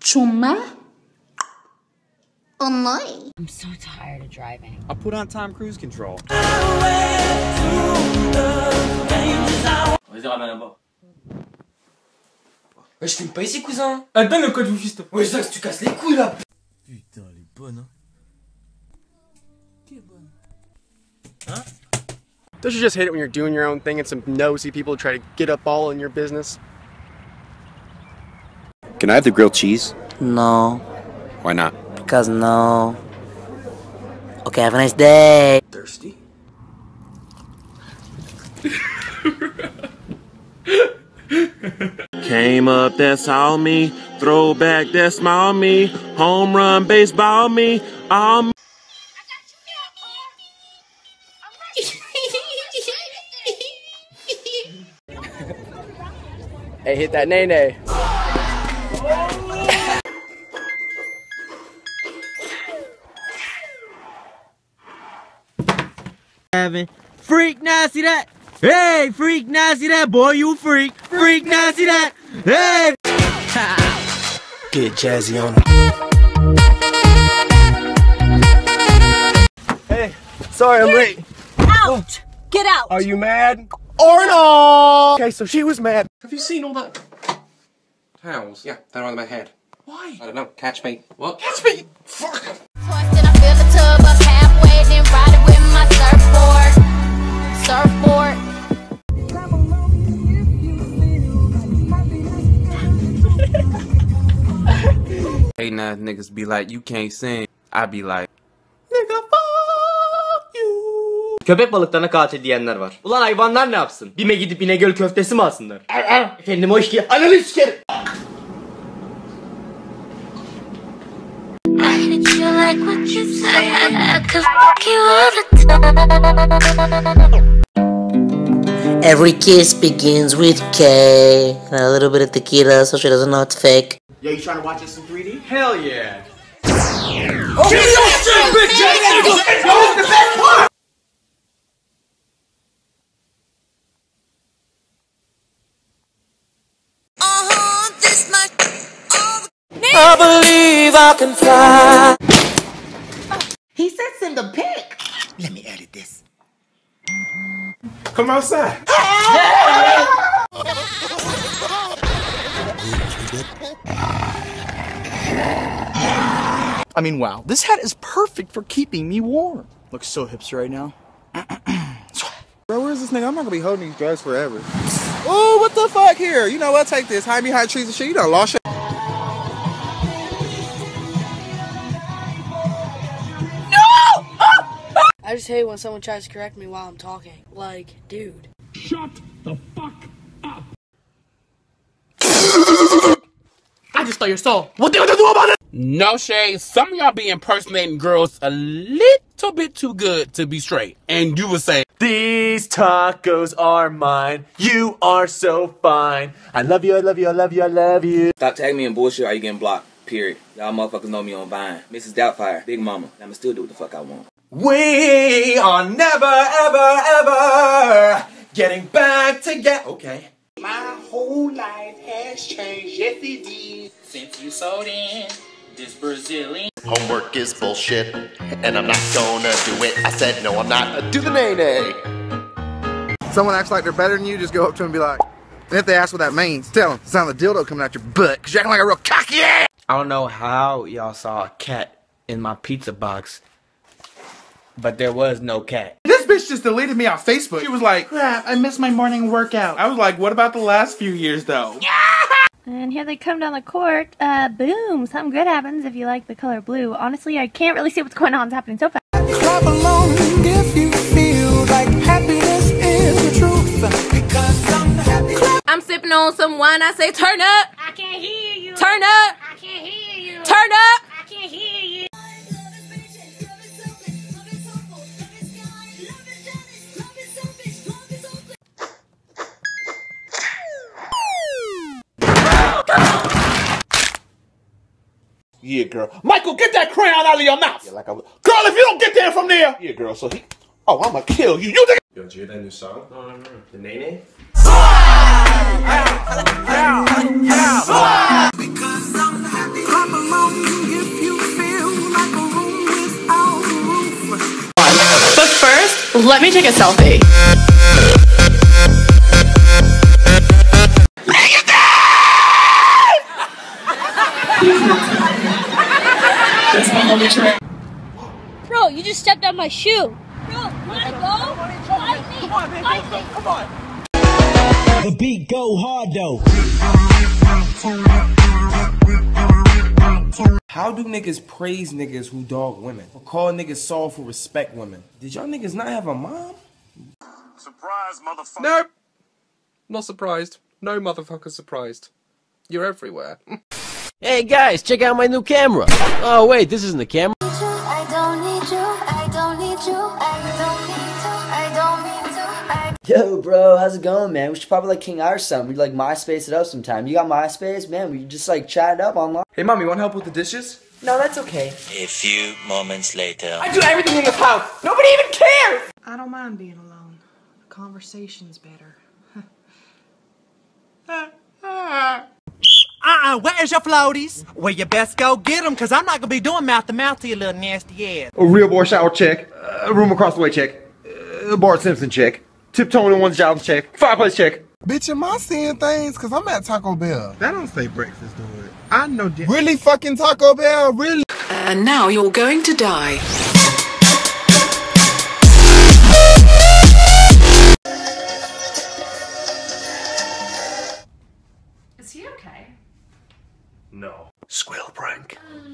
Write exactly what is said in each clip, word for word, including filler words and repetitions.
Chuma? Oh my. I'm so tired of driving. I'll put on time cruise control. Ouais, je filme pas ici, cousin. Ah, donne le code vous fist. Ouais, Zax, tu casses les couilles là. Putain, elle est bonne, hein. Qui est bonne? Hein? Don't you just hate it when you're doing your own thing and some nosy people try to get up all in your business? Can I have the grilled cheese? No. Why not? Because no. Okay, have a nice day. Thirsty? Came up, that's all me. Throwback, that's small me. Home run, baseball me. All me. Hey, hit that nay-nay. Having freak nasty that. Hey, freak nasty that, boy, you freak. Freak nasty that. Hey. Get jazzy on it. Hey, sorry I'm late. Out! Get out! Are you mad? Or no? Okay, so she was mad. Have you seen all that? Towels? Yeah, they're on my head. Why? I don't know. Catch me. What? Catch me! Fuck! Twisted, I fill the tub up halfway, then ride it with my surfboard. Surfboard. Hating ass niggas be like, you can't sing. I be like, nigga fuck you. Köpek balıklarına katil diyenler var. Ulan hayvanlar ne yapsın? Bime gidip İnegöl köftesi mi alsınlar? Efendim hoş geldin. Ananı sikerim. Every kiss begins with K. And a little bit of tequila so she doesn't know it's fake. Yo, you trying to watch this in three D? Hell yeah. Oh, get your shit, bitch! That's the best part! Uh-huh, this much. I believe I can fly. He said send a pic. Let me edit this. Come outside. I mean, wow, this hat is perfect for keeping me warm. Looks so hipster right now. Bro, where's this nigga? I'm not gonna be holding these drugs forever. Ooh, what the fuck here? You know what? Take this. Hide behind trees and shit. You done lost your. I just hate when someone tries to correct me while I'm talking. Like, dude. Shut the fuck up. I just stole your soul. What do you do about it? No shade. Some of y'all be impersonating girls a little bit too good to be straight. And you would say, these tacos are mine. You are so fine. I love you, I love you, I love you, I love you. Stop tagging me in bullshit or you getting blocked. Period. Y'all motherfuckers know me on Vine. Missus Doubtfire. Big Mama. I'ma still do what the fuck I want. We are never, ever, ever getting back together. Okay. My whole life has changed, yes it did, since you sold in this Brazilian. Homework is bullshit, and I'm not gonna do it. I said no, I'm not. Do the nay-nay. Someone acts like they're better than you, just go up to them and be like, and if they ask what that means, tell them it's not the dildo coming out your butt, because you're acting like a real cocky ass. I don't know how y'all saw a cat in my pizza box, but there was no cat. This bitch just deleted me off Facebook. She was like, crap, I missed my morning workout. I was like, what about the last few years though? And here they come down the court. Uh, boom, something good happens if you like the color blue. Honestly, I can't really see what's going on. It's happening so fast. Clap along if you feel like happiness is the truth. Because I'm happy. I'm sipping on some wine. I say, turn up. I can't hear you. Turn up. I can't hear you. Turn up. I can't hear you. yeah, girl. Michael, get that crayon out of your mouth. Yeah, like I would. Girl, if you don't get there from there. Yeah, girl, so he. Oh, I'ma kill you. You think. Yo, did you hear that new song? No, no, no. The Nene? Because I'm happy. Let me take a selfie. That's my only track. Bro, you just stepped on my shoe. Bro, wanna go? Fight me! Fight me! Come on! The beat go hard though. How do niggas praise niggas who dog women? Or call niggas soft who respect women? Did y'all niggas not have a mom? Surprise, motherfucker. Nope. Not surprised. No motherfucker surprised. You're everywhere. Hey guys, check out my new camera. Oh wait, this isn't the camera. I don't need you, I don't need you, I don't need to, I don't mean to, I... Yo, bro, how's it going, man? We should probably like King or something. We'd like MySpace it up sometime. You got MySpace? Man, we just like chat it up online. Hey, mom, you want help with the dishes? No, that's okay. A few moments later. I do everything in this house. Nobody even cares. I don't mind being alone. The conversation's better. Uh-uh, where's your floaties? Well, you best go get them, because I'm not going to be doing mouth-to-mouth to your little nasty ass. A real boy shower check. A room across the way check. A Bart Simpson check. Tiptoeing in one's job check. Fireplace check. Bitch, am I seeing things? Because I'm at Taco Bell. That don't say breakfast, do it. I know. Really fucking Taco Bell? Really? And now you're going to die. Is he okay? No. Squirrel prank.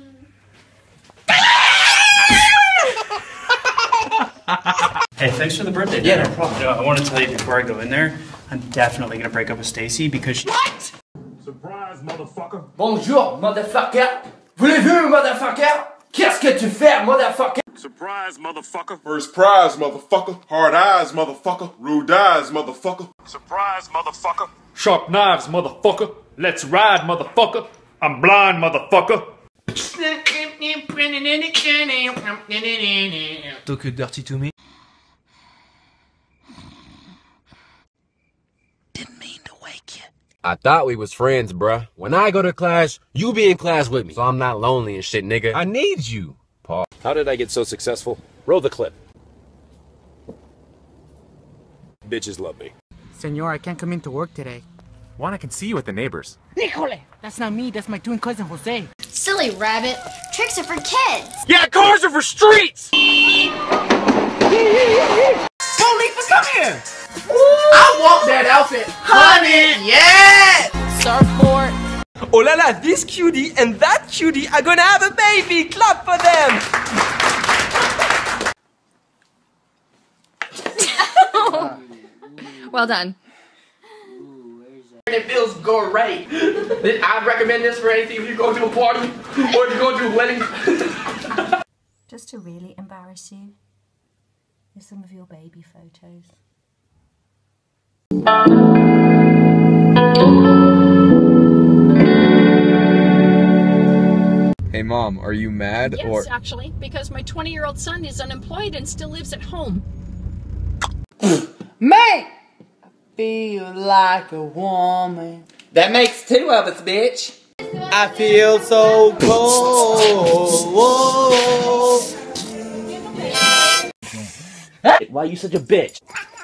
Hey, thanks for the birthday. Yeah, dinner. no problem. You know, I want to tell you before I go in there, I'm definitely gonna break up with Stacy because she. What? Surprise, motherfucker. Bonjour, motherfucker. Voulez-vous, motherfucker? Qu'est-ce que tu fais, motherfucker? Surprise, motherfucker. First prize, motherfucker. Hard eyes, motherfucker. Rude eyes, motherfucker. Surprise, motherfucker. Sharp knives, motherfucker. Let's ride, motherfucker. I'm blind, motherfucker. Talk dirty to me. I thought we was friends, bruh. When I go to class, you be in class with me. So I'm not lonely and shit, nigga. I need you, Paul. How did I get so successful? Roll the clip. Bitches love me. Senor, I can't come into work today. Juan, I can see you with the neighbors. Híjole! That's not me, that's my twin cousin, Jose. Silly rabbit. Tricks are for kids. Yeah, cars are for streets! Police, come here! I want that outfit! Honey, yeah! Surfboard. Oh la la, this cutie and that cutie are gonna have a baby! Clap for them! Well done. It feels great. I recommend this for anything if you go to a party or if you go to a wedding. Just to really embarrass you, here's some of your baby photos. Hey mom, are you mad Yes, or- actually, because my twenty-year-old son is unemployed and still lives at home. Man! Feel like a woman. That makes two of us, bitch. I feel so cold. Why are you such a bitch?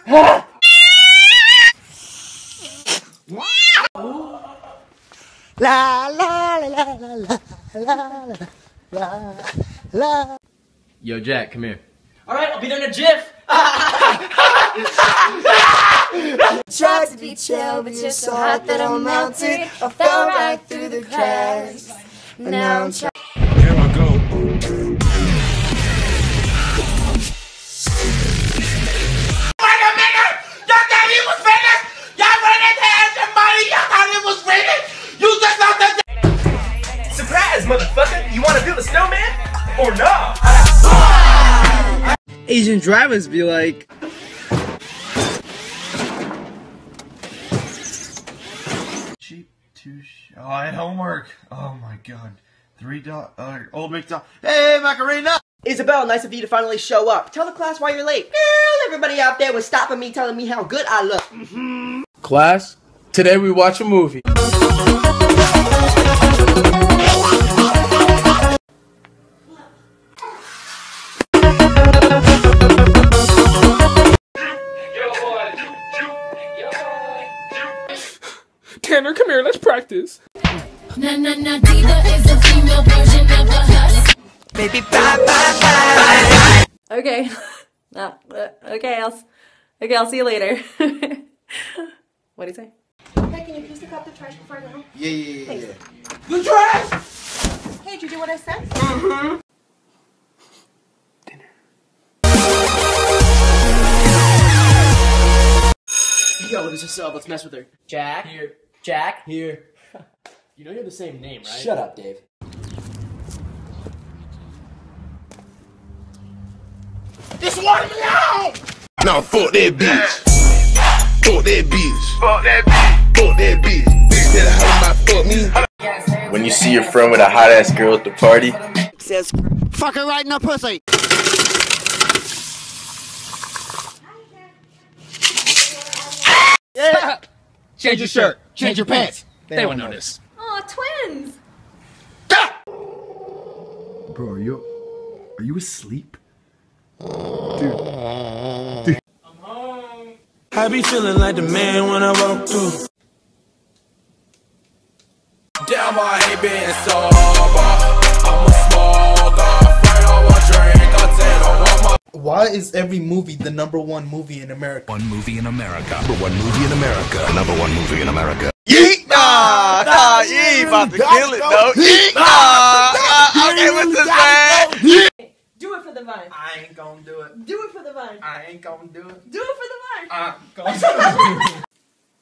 La la la la la la la la la. Yo, Jack, come here. Alright, I'll be there in a jiff. Tried to be chill, but you're so hot that I'm melted. I fell right through the cracks. Now I'm trying. Here I go. Mega, mega! Y'all thought it was finished! Y'all ran into extra money! Y'all thought it was finished! You just thought that. Surprise, motherfucker! You wanna build a snowman? Or not? Asian drivers be like, Cheap to sh- Oh, I had homework. Oh my god. Three dot. Uh, old McDonald. Hey, Macarena! Isabel, nice of you to finally show up. Tell the class why you're late. Girl, everybody out there was stopping me, telling me how good I look. Mm-hmm. Class, today we watch a movie. Na na na diva is a female version of a husk. Baby, bye bye bye. Okay. No, uh, okay, I'll, s- okay, I'll see you later. What do you say? Hey, can you please pick up the trash before I go? Yeah, yeah, yeah, yeah. The trash! Hey, did you do what I said? Mm-hmm. Yo, what is this up? Let's mess with her. Jack. Here. Jack. Here. You know you have the same name, right? Shut up, Dave. This one me out! Now fuck that bitch. Fuck that bitch. Fuck that bitch. Fuck that bitch. Bitch that how my fuck me. When you see your friend with a hot ass girl at the party, Says, fuck her right in the pussy. Yeah. Change your shirt. Change your pants. They won't notice. Oh, twins! Bro, are you are you asleep? Dude. Dude. I be feeling like the man when I walk through. Damn, I ain't been sober. I'm a smoker. Flirt or a drink. I'll take a woman. Why is every movie the number one movie in America? One movie in America. Number one movie in America. Number one movie in America. Yeet! Nah, nah, you ain't about to kill it, though. Yeet! Nah, nah, okay, what's this, man? Do it for the vine. I ain't gonna do it. Do it for the vine. I ain't gonna do it. Do it for the vine. I'm gonna do it.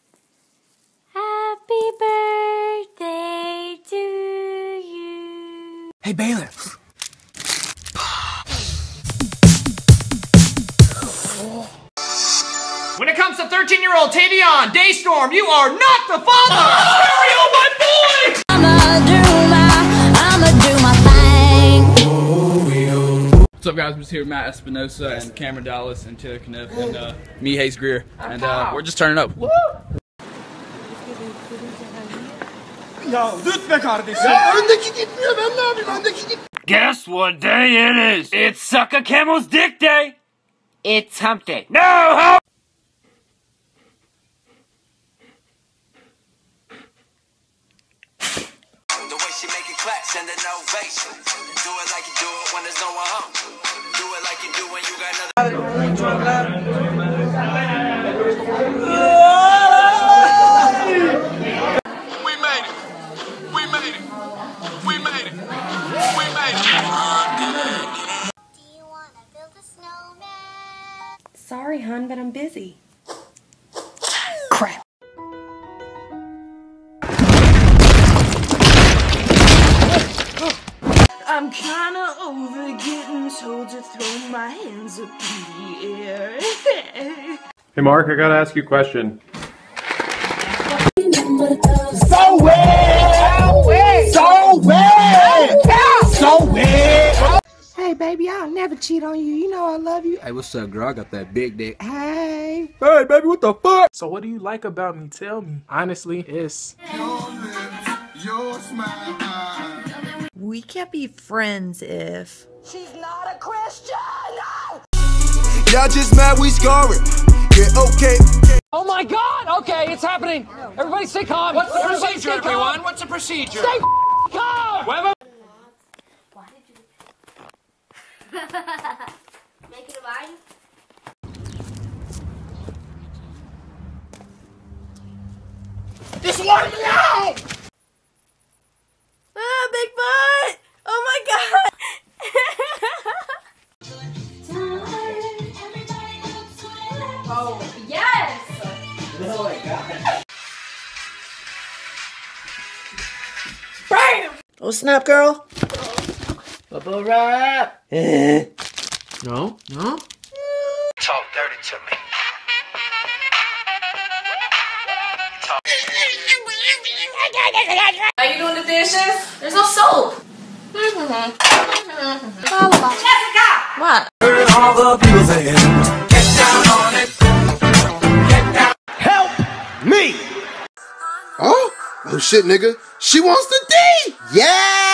Happy birthday to you. Hey, bailiff. When it comes to thirteen-year-old Tavion Daystorm, you are not the father! Stereo, my boy! I'ma do my, I'ma do my thing. What's up, guys? I'm just here with Matt Espinosa and Cameron Dallas and Taylor Kniff and uh, me, Hayes Grier, and uh, we're just turning up. Woo! Yo, this back out of this shit. Guess what day it is? It's Suck a Camel's Dick Day. It's Hump Day. No, hump! The way she make it clap, send an ovation. Do it like you do it when there's no one home. Do it like you do when you got nothing. We made it. We made it. We made it. We made it. Do you wanna build a snowman? Sorry, hon, but I'm busy. Crap. I'm kinda over getting told to throw my hands up in the air. Hey Mark, I gotta ask you a question. So weird! So weird! So weird! Hey, baby, I'll never cheat on you. You know I love you. Hey, what's up, girl? I got that big dick. Hey. Hey, baby, what the fuck? So what do you like about me? Tell me. Honestly, it's... Your smile. We can't be friends if... She's not a Christian! Y'all just mad we scoring. Yeah, okay. Oh my god! Okay, it's happening! Everybody stay calm! What's the Everybody procedure, everyone? Calm. What's the procedure? Stay calm! Wait, Make it a vine? This one me out! Ah, big butt! Oh my god! Oh, yes! Oh my god. Bam! Oh, snap, girl. Bubble wrap! Eh. No, no. Talk dirty to me. Are you doing the dishes? There's no soap. Jessica! What? All the people saying, get down on it. Get down. Help me! Oh? Oh shit, nigga. She wants the D! Yeah!